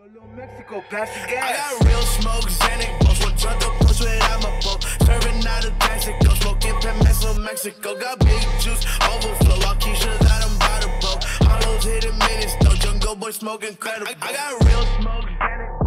Mexico, pass the gas. I got real smoke, Xanax, boss. One drunk up, push without my boat. Serving out of Mexico, smoking Pemex from Mexico. Got big juice, overflow. All Keisha's out, I'm by the boat. Hollows hitting minutes, though. Jungle boy smoking credible. I got real smoke, Xanax.